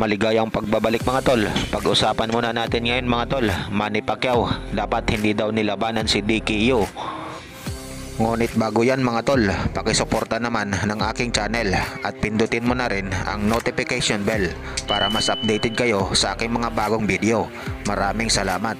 Maligayang pagbabalik mga tol. Pag-usapan muna natin ngayon mga tol, Manny Pacquiao, dapat hindi daw nilabanan si DKU. Ngunit bago yan mga tol, pakisuporta naman ng aking channel at pindutin mo na rin ang notification bell para mas updated kayo sa aking mga bagong video. Maraming salamat.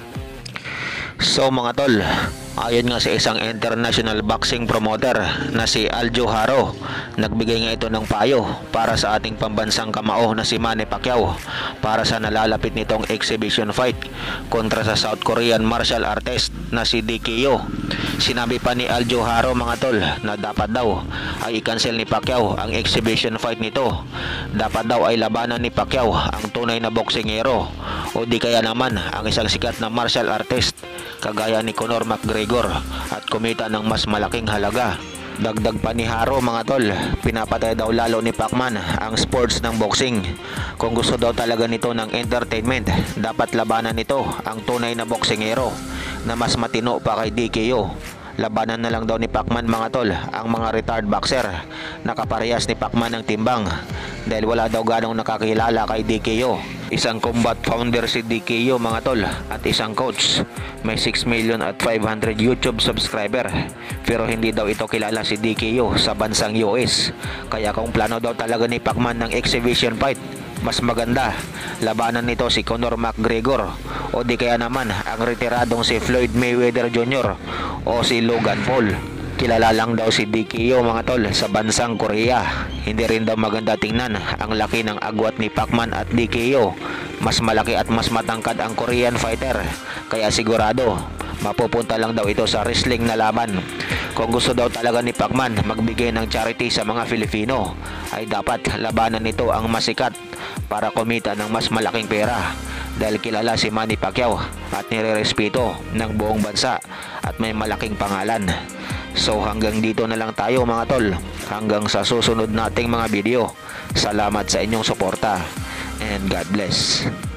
So mga tol, ayon nga sa isang international boxing promoter na si Aljo Haro, nagbigay nga ito ng payo para sa ating pambansang kamao na si Manny Pacquiao para sa nalalapit nitong exhibition fight kontra sa South Korean martial artist na si DKU. Sinabi pa ni Aljo Haro mga tol na dapat daw ay i-cancel ni Pacquiao ang exhibition fight nito. Dapat daw ay labanan ni Pacquiao ang tunay na boksingero o di kaya naman ang isang sikat na martial artist kagaya ni Conor McGregor at kumita ng mas malaking halaga. Dagdag pa ni Haro mga tol, pinapatay daw lalo ni Pacman ang sports ng boxing. Kung gusto daw talaga nito ng entertainment, dapat labanan nito ang tunay na boksingero na mas matino pa kay DKU. Labanan na lang daw ni Pacman mga tol ang mga retired boxer na kaparehas ni Pacman ng timbang dahil wala daw ganong nakakilala kay DKU. Isang combat founder si DKU mga tol at isang coach. May 6 million at 500 YouTube subscriber pero hindi daw ito kilala si DKU sa bansang US. Kaya kung plano daw talaga ni Pacman ng exhibition fight, mas maganda labanan nito si Conor McGregor o di kaya naman ang retiradong si Floyd Mayweather Jr. o si Logan Paul. Kilala lang daw si DKU mga tol sa bansang Korea. Hindi rin daw maganda tingnan ang laki ng agwat ni Pacman at DKU. Mas malaki at mas matangkad ang Korean fighter, kaya sigurado mapupunta lang daw ito sa wrestling na laban. Kung gusto daw talaga ni Pacman magbigay ng charity sa mga Filipino, ay dapat labanan nito ang masikat para kumita ng mas malaking pera dahil kilala si Manny Pacquiao at nirerespeto ng buong bansa at may malaking pangalan. So hanggang dito na lang tayo mga tol, hanggang sa susunod nating mga video. Salamat sa inyong suporta and God bless.